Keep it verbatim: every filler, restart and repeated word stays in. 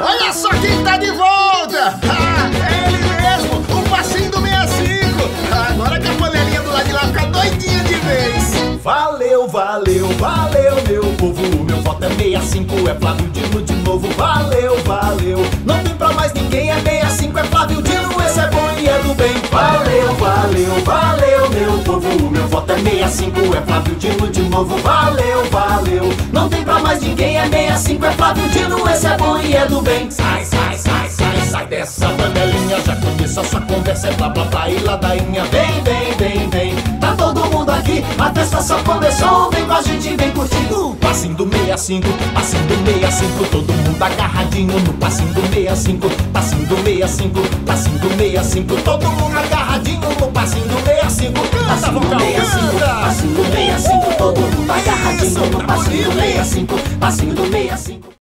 Olha só quem tá de volta! Ah, é ele mesmo, o passinho do sessenta e cinco. Agora que a panelinha do lado de lá fica doidinha de vez. Valeu, valeu, valeu, meu povo. O meu voto é sessenta e cinco, é Flávio Dino de novo. Valeu, valeu, não tem pra mais ninguém, é sessenta e cinco, é Flávio Dino, esse é bom e é do bem. Valeu, valeu, valeu, meu povo. O meu voto é sessenta e cinco, é Flávio Dino de novo. Valeu, valeu, não tem pra mais ninguém, é sessenta e cinco, é Flávio Dino, esse é bom e é do bem. Sai, sai, sai, sai, sai dessa panelinha, já conheço a sua conversa, é blá blá blá e ladainha. Vem, vem, vem, vem, tá todo mundo aqui, a festa só começou, vem com a gente, vem curtindo. Passinho do sessenta e cinco, passinho do sessenta e cinco, todo mundo agarradinho no passinho do sessenta e cinco, passinho do sessenta e cinco, passinho do sessenta e cinco, todo mundo agarradinho no passinho do sessenta e cinco, passinho do sessenta e cinco, passinho do sessenta e cinco, todo mundo agarradinho no passinho do sessenta e cinco, passinho do sessenta e cinco.